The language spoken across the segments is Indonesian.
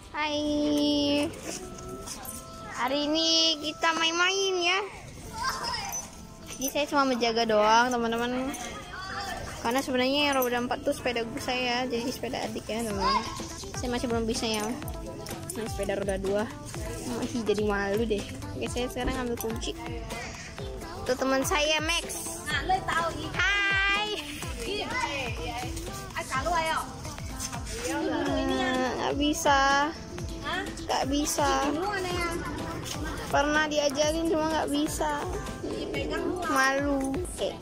Hai. Hari ini kita main-main ya. Jadi saya cuma menjaga doang teman-teman. Karena sebenarnya yang roda 4 tuh sepeda saya, jadi sepeda adik ya teman-teman. Saya masih belum bisa ya. Nah, sepeda roda 2 masih jadi malu deh. Oke, saya sekarang ambil kunci. Tuh teman saya Max. Hai. Nggak bisa. Nggak bisa. Pernah diajarin cuma nggak bisa. Malu. Oke.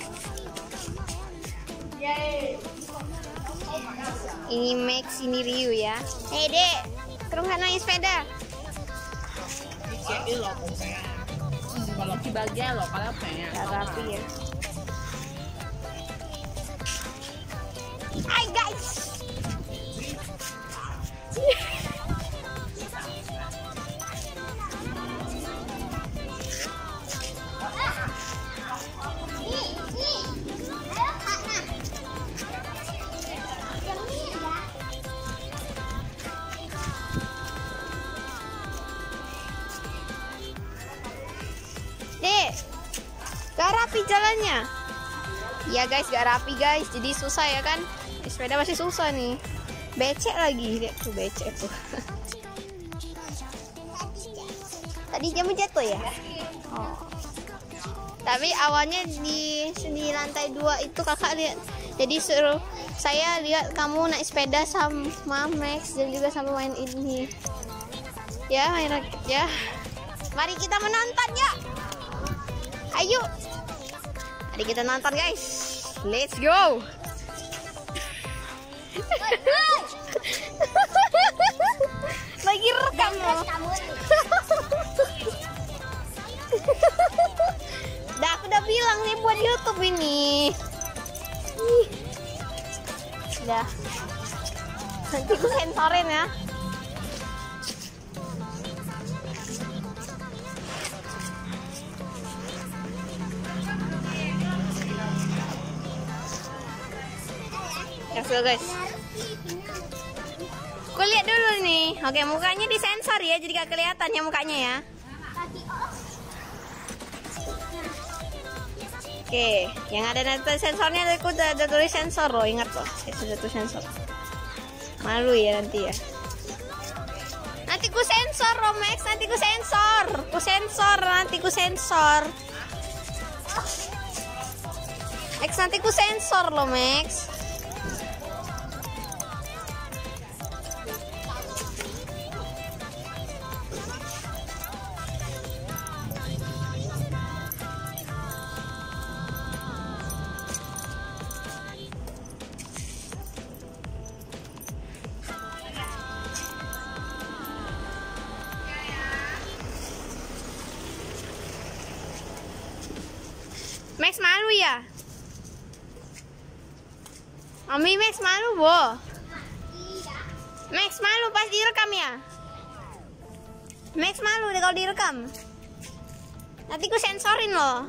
Ini Max, ini Ryu ya. Hei dek, terus nggak naik sepeda? Kalau di bagian loh, kalau pengen. Gak rapi ya. Hai guys. Dek, gak rapi jalannya. Ya guys, gak rapi guys, jadi susah ya kan. Sepeda masih susah nih. Becek lagi, dek tuh becek tuh. Tadi jamu jatuh ya? Oh. Tapi awalnya di lantai 2 itu kakak lihat. Jadi suruh saya lihat kamu naik sepeda sama Max dan juga sama main ini. Ya, main rakit ya. Mari kita menonton ya. Ayo. Mari kita nonton guys. Let's go. Lagi rekam loh. Aku udah bilang nih buat YouTube ini. Udah. Nanti aku sensorin ya. Let's go guys. Aku lihat dulu nih. Oke, mukanya disensor ya, jadi gak kelihatan ya mukanya ya. Oke, yang ada nanti sensornya aku udah ada tulis sensor loh, ingat loh, saya sudah tulis sensor. Malu ya nanti ya. Nanti ku sensor loh Max, nanti ku sensor, nanti ku sensor. Max, nanti ku sensor loh Max. Max malu ya? Mami Max malu bo. Max malu pas direkam ya? Max malu deh kalau direkam. Nanti ku sensorin loh.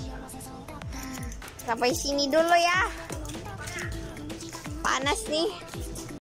Sampai sini dulu ya. Panas nih.